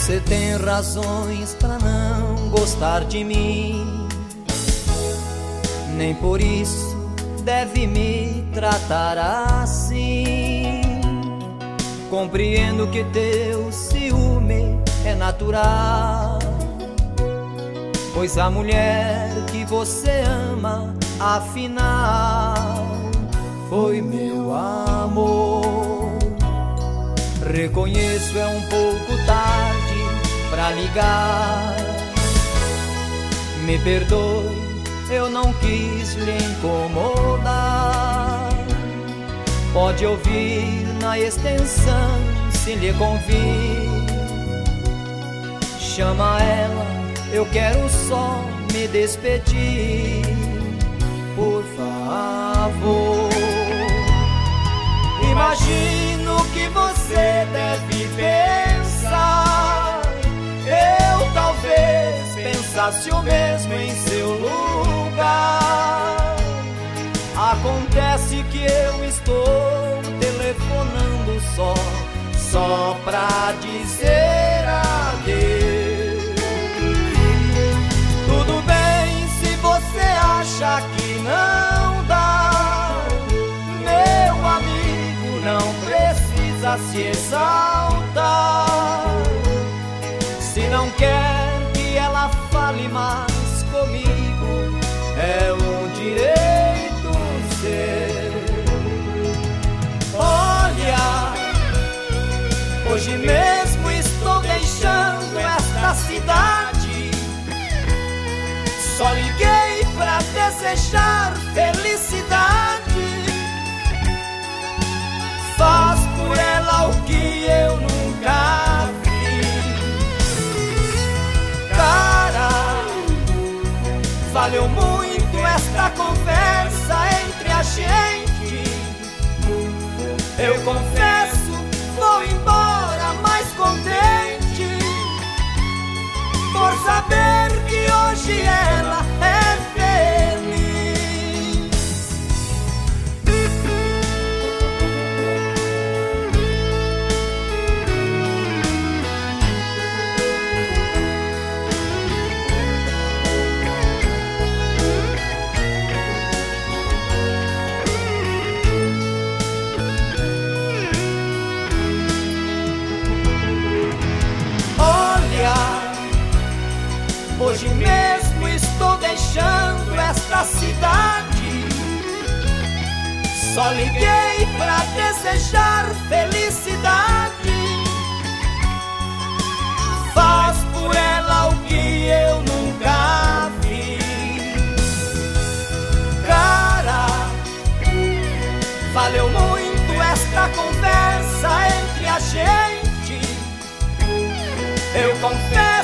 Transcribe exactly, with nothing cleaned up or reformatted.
Você tem razões pra não gostar de mim, nem por isso deve me tratar assim. Compreendo que teu ciúme é natural, pois a mulher que você ama, afinal, foi meu amor. Reconheço, é um pouco tarde pra ligar. Me perdoe, eu não quis lhe incomodar. Pode ouvir na extensão se lhe convir. Chama ela, eu quero só me despedir, por favor. Imagino que você deve pensar, eu talvez pensasse o mesmo em seu lugar. Acontece que eu estou telefonando só, só pra dizer adeus. Tudo bem se você acha que não dá, meu amigo, não precisa se exaltar. Se não quer que ela fale mais comigo, é um direito seu. Olha, hoje mesmo estou deixando esta cidade. Só liguei pra desejar felicidade. Faz por ela o que eu nunca fiz. Cara, valeu muito esta conversa entre a gente. Eu confesso, vou embora mais contente, por saber que hoje ela é feliz. Hoje mesmo estou deixando esta cidade. Só liguei pra desejar felicidade. Faz por ela o que eu nunca fiz. Cara, valeu muito esta conversa entre a gente. Eu confesso,